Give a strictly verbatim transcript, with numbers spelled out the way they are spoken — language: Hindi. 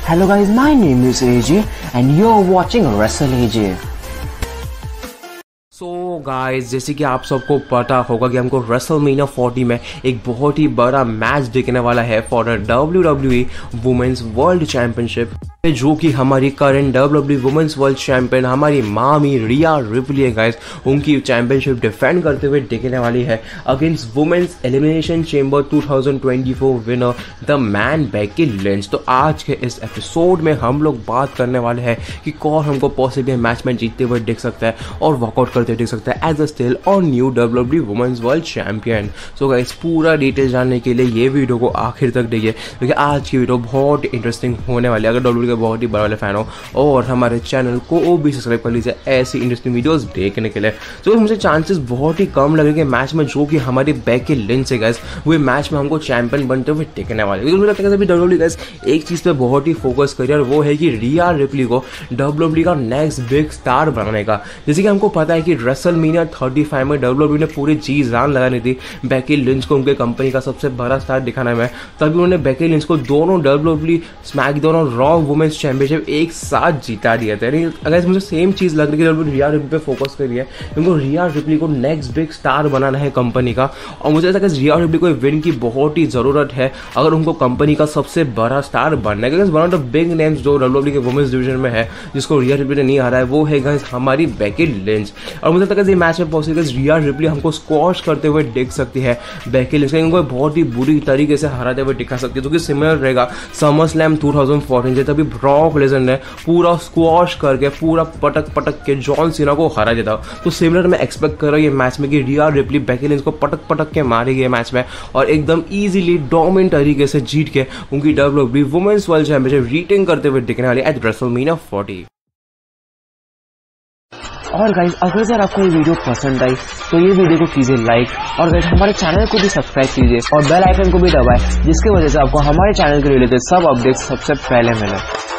Hello guys, my name is A J and you're watching Wrestle A J. So so guys, जैसे कि आप सबको पता होगा कि हमको रेसलमेनिया फोर्टी में एक बहुत ही बड़ा मैच देखने वाला है for the W W E women's world championship, जो कि हमारी current W W E women's world champion हमारी मामी रिया रिप्ली है गाइस, उनकी चैंपियनशिप डिफेंड करते हुए देखने वाली है against women's Elimination Chamber two thousand twenty four winner the man Becky Lynch. तो आज के इस एपिसोड में हम लोग बात करने वाले हैं कि कौन हमको पॉसिबली मैच में जीतते हुए देख सकता है और वर्कआउट करते देख सकता है एज अ स्टिल और new W W E women's world champion. So guys, पूरा डिटेल जानने के लिए ये वीडियो को आखिर तक देखिए, क्योंकि आज की वीडियो बहुत इंटरेस्टिंग होने वाली है। अगर डब्ल्यू के बहुत ही बड़े वाले फैन हो और हमारे चैनल को भी सब्सक्राइब कर लीजिए ऐसी इंटरेस्टिंग वीडियोस देखने के लिए। तो मुझे चांसेस बहुत ही कम लगेंगे मैच में, जो कि हमारी बेकी लिंच है गाइस, वो मैच में हमको चैंपियन बनते हुए देखने वाले। क्योंकि मुझे लगता है डब्ल्यू डब्ल्यू गाइस एक चीज पे बहुत ही फोकस करिए और वो है कि रिया रिप्ली को डब्ल्यू डब्ल्यू का नेक्स्ट बिग स्टार बनाने का। जैसे कि हमको पता है कि रेसलमेनिया थर्टी फाइव में डब्ल्यू डब्ल्यू ने पूरी जी जान लगानी थी बेकी लिंच को उनके कंपनी का सबसे बड़ा स्टार दिखाने में, तभी उन्होंने बेकी लिंच को दोनों डब्ल्यू डब्ल्यू स्मैकडाउन और रॉ वुमेन्स चैंपियनशिप एक साथ जीता दिया था। अगर मुझे सेम चीज लग रही है कि रिया रिप्ली पे फोकस करी है, क्योंकि रिया रिप्ली को नेक्स्ट बिग स्टार बनाना है कंपनी का, और मुझे लगता है रिया रिप्ली को विन की बहुत ही जरूरत है अगर उनको कंपनी का सबसे बड़ा स्टार बनना है। One of the big names जो डब्ल्यू डब्ल्यू के वुमेन्स डिवीजन में है जिसको रिया रिप्ली ने नहीं हारा है, वो है गाइस हमारी बेकी लिंच। और मुझे लगता है मैच में पॉसिबल रिया रिप्ली हमको स्क्वॉश करते हुए देख सकती है बेकी लिंच, उनको बहुत ही बुरी तरीके से हराते हुए दिखा सकती है, जो कि सिमिलर रहेगा SummerSlam two thousand fourteen से, तभी ब्रॉक लेसनर ने पूरा स्क्वॉश करके पूरा पटक पटक के जॉन सीना को हरा देता। तो सिमिलर मैं एक्सपेक्ट कर रहा हूँ ये मैच में कि रिया रिप्ली बेकी लिंच को पटक पटक के मारेगी मैच में और एकदम इजीली डोमिनेट तरीके से जीत के उनकी W W E women's world championship retain करते हुए दिखने वाली एट रेसलमेनिया फोर्टी। और गाइस, अगर जरा आपको ये वीडियो पसंद आई तो ये वीडियो को कीजिए लाइक, और गाइस हमारे चैनल को भी सब्सक्राइब कीजिए और बेल आइकन को भी दबाएं, जिसकी वजह से आपको हमारे चैनल के रिलेटेड सब अपडेट्स सबसे पहले मिले।